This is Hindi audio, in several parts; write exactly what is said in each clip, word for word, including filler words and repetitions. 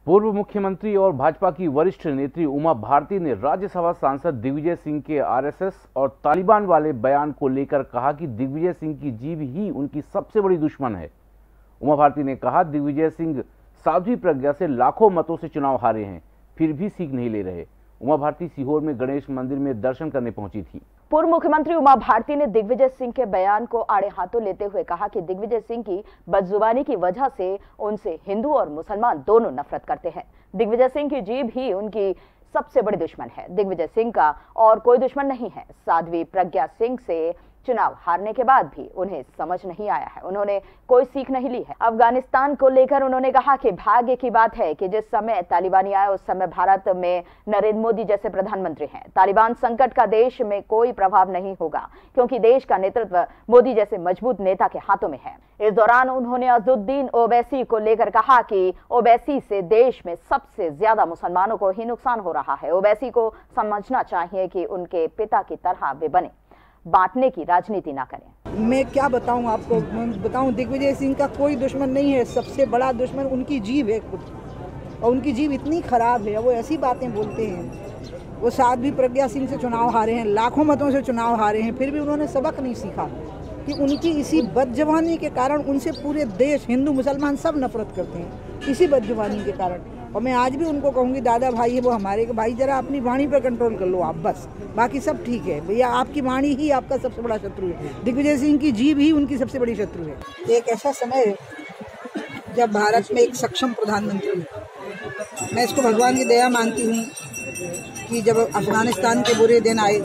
पूर्व मुख्यमंत्री और भाजपा की वरिष्ठ नेत्री उमा भारती ने राज्यसभा सांसद दिग्विजय सिंह के आरएसएस और तालिबान वाले बयान को लेकर कहा कि दिग्विजय सिंह की जीभ ही उनकी सबसे बड़ी दुश्मन है। उमा भारती ने कहा, दिग्विजय सिंह साध्वी प्रज्ञा से लाखों मतों से चुनाव हारे हैं, फिर भी सीख नहीं ले रहे। उमा भारती सीहोर में गणेश मंदिर में दर्शन करने पहुंची थी। पूर्व मुख्यमंत्री उमा भारती ने दिग्विजय सिंह के बयान को आड़े हाथों लेते हुए कहा कि दिग्विजय सिंह की बदजुबानी की वजह से उनसे हिंदू और मुसलमान दोनों नफरत करते हैं। दिग्विजय सिंह की जीभ ही उनकी सबसे बड़ी दुश्मन है। दिग्विजय सिंह का और कोई दुश्मन नहीं है। साध्वी प्रज्ञा सिंह से चुनाव हारने के बाद भी उन्हें समझ नहीं आया है, उन्होंने कोई सीख नहीं ली है। अफगानिस्तान को लेकर उन्होंने कहा कि भाग्य की बात है कि जिस समय तालिबानी आए उस समय भारत में नरेंद्र मोदी जैसे प्रधानमंत्री हैं। तालिबान संकट का देश में कोई प्रभाव नहीं होगा क्योंकि देश का नेतृत्व मोदी जैसे मजबूत नेता के हाथों में है। इस दौरान उन्होंने अज़दुद्दीन ओवैसी को लेकर कहा कि ओवैसी से देश में सबसे ज्यादा मुसलमानों को ही नुकसान हो रहा है। ओवैसी को समझना चाहिए कि उनके पिता की तरह वे बने, बांटने की राजनीति ना करें। मैं क्या बताऊं आपको, मैं बताऊं दिग्विजय सिंह का कोई दुश्मन नहीं है, सबसे बड़ा दुश्मन उनकी जीभ है खुद। और उनकी जीभ इतनी खराब है, वो ऐसी बातें बोलते हैं। वो साध्वी प्रज्ञा सिंह से चुनाव हारे हैं, लाखों मतों से चुनाव हारे हैं, फिर भी उन्होंने सबक नहीं सीखा कि उनकी इसी बदजुबानी के कारण उनसे पूरे देश हिंदू मुसलमान सब नफरत करते हैं, इसी बदजुबानी के कारण। और मैं आज भी उनको कहूँगी, दादा भाई है वो हमारे भाई, जरा अपनी वाणी पर कंट्रोल कर लो आप, बस बाकी सब ठीक है। भैया आपकी वाणी ही आपका सबसे बड़ा शत्रु है, दिग्विजय सिंह की जीभ ही उनकी सबसे बड़ी शत्रु है। एक ऐसा समय है जब भारत में एक सक्षम प्रधानमंत्री है। मैं इसको भगवान की दया मानती हूँ कि जब अफगानिस्तान के बुरे दिन आए,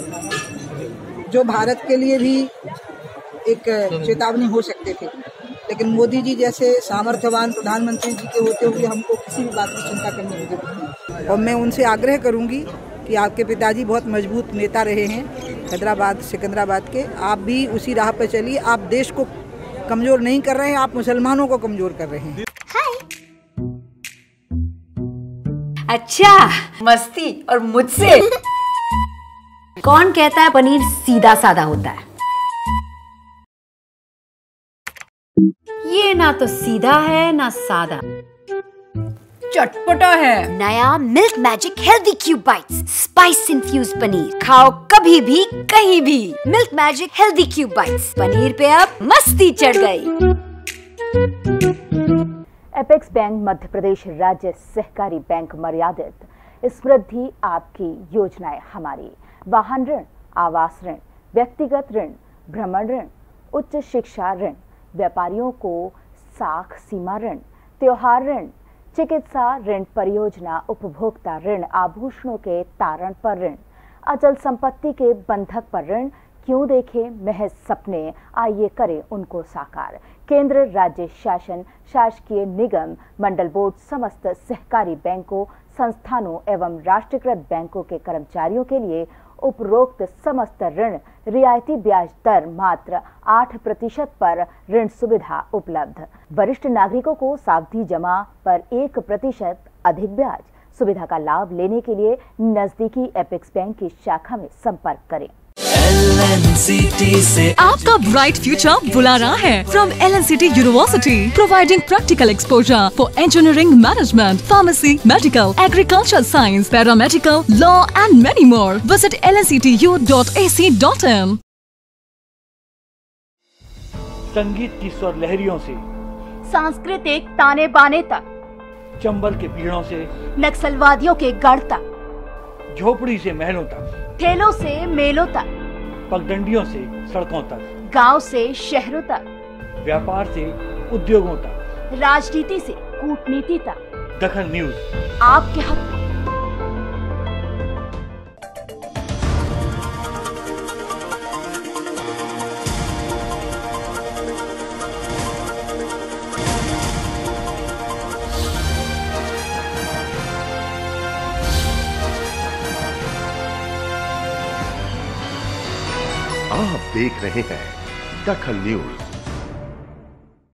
जो भारत के लिए भी एक चेतावनी हो सकते थे, लेकिन मोदी जी जैसे सामर्थ्यवान प्रधानमंत्री जी के होते हुए हमको किसी भी बात की चिंता करने की जरूरत नहीं। और मैं उनसे आग्रह करूंगी कि आपके पिताजी बहुत मजबूत नेता रहे हैं हैदराबाद सिकंदराबाद के, आप भी उसी राह पर चलिए। आप देश को कमजोर नहीं कर रहे हैं, आप मुसलमानों को कमजोर कर रहे हैं। अच्छा, मस्ती और मुझसे कौन कहता है पनीर सीधा साधा होता है? ये ना तो सीधा है ना सादा, चटपटा है। नया milk magic healthy cube bites, spice infuse paneer, खाओ कभी भी कहीं भी। Milk magic healthy cube bites, paneer पे अब मस्ती चढ़ गई। एपेक्स बैंक मध्य प्रदेश राज्य सहकारी बैंक मर्यादित, समृद्धि आपकी योजनाएं हमारी। वाहन ऋण, आवास ऋण, व्यक्तिगत ऋण, भ्रमण ऋण, उच्च शिक्षा ऋण, व्यापारियों को साख सीमा ऋण, त्योहार ऋण, चिकित्सा ऋण, परियोजना उपभोक्ता ऋण, आभूषणों के तारण पर ऋण, अचल संपत्ति के बंधक पर ऋण। क्यों देखें महज सपने, आइए करें उनको साकार। केंद्र, राज्य शासन, शासकीय निगम, मंडल बोर्ड, समस्त सहकारी बैंकों, संस्थानों एवं राष्ट्रीयकृत बैंकों के कर्मचारियों के लिए उपरोक्त समस्त ऋण रियायती ब्याज दर मात्र आठ प्रतिशत पर ऋण सुविधा उपलब्ध। वरिष्ठ नागरिकों को सावधि जमा पर एक प्रतिशत अधिक ब्याज। सुविधा का लाभ लेने के लिए नजदीकी एपेक्स बैंक की शाखा में संपर्क करें। एल एन सी टी से आपका ब्राइट फ्यूचर बुला रहा है। From L N C T university, providing practical exposure for engineering, management, pharmacy, medical, agriculture science, paramedical, law and many more. Visit L N C T U dot A C dot in. संगीत की स्वर लहरियों से सांस्कृतिक ताने बाने तक, चंबल के पीड़ों से नक्सलवादियों के गढ़ तक, झोपड़ी से महलों तक, ठेलों से मेलों तक, पगडंडियों से सड़कों तक, गांव से शहरों तक, व्यापार से उद्योगों तक, राजनीति से कूटनीति तक, दखल न्यूज आपके हक में। आप देख रहे हैं दखल न्यूज।